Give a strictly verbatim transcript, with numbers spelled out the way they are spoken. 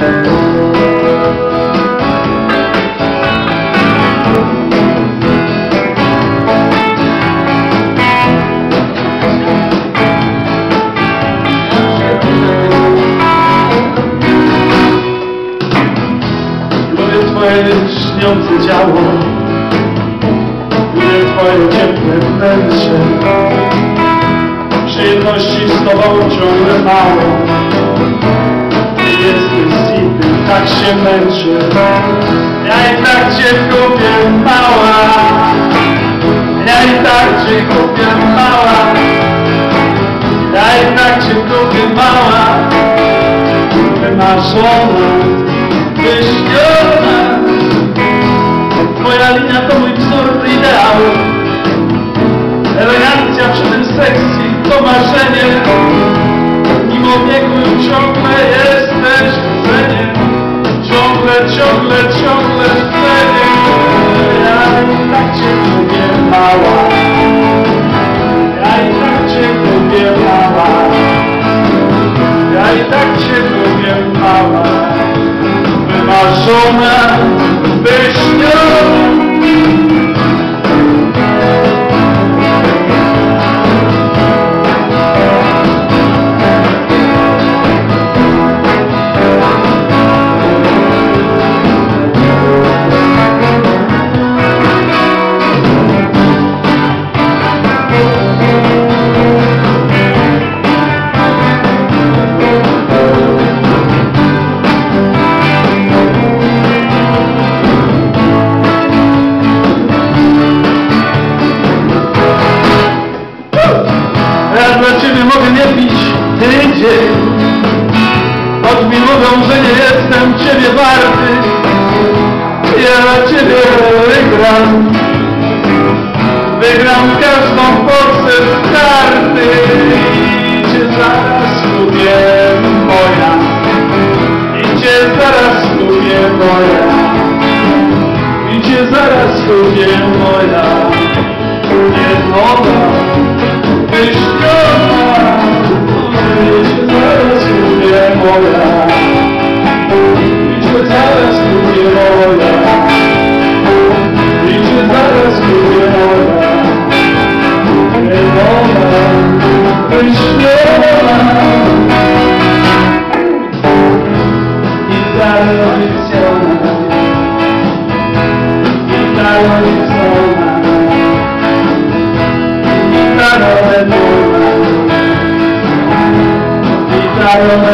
Twoje śniące ciało, lubię Twoje ciepłe wnętrze. Przyjemności z Tobą ciągle mało. Ty jesteś sity, tak się męczę. Ja i tak Cię kupię, mała. Ja i tak Cię kupię, mała. Ja i tak Cię kupię, mała. Wymarzona, wyśniona. Twoja linia to mój wzór ideału. Elegancja przy tym sekcji to marzenie. Mimo wieku ciągle jesteś w cenie. Ciągle, ciągle, ciągle w cenie. Ja i tak Cię lubię, mała. Ja i tak Cię lubię, mała. Ja i tak Cię lubię, mała. Wymarzona, wyśniona. Ja dla Ciebie mogę nie pić tydzień, choć mi mówią, że nie jestem Ciebie warty. Ja dla Ciebie wygram, wygram każdą porcję z karty. I Cię zaraz lubię, moja, i Cię zaraz lubię, moja, i Cię zaraz lubię, moja, jednota. Wyśniona, i Cię zaraz lubię, moja, i Cię zaraz lubię, moja, i Cię zaraz lubię, moja, jednota, wyśniona. Italiana, Italiana, I don't know.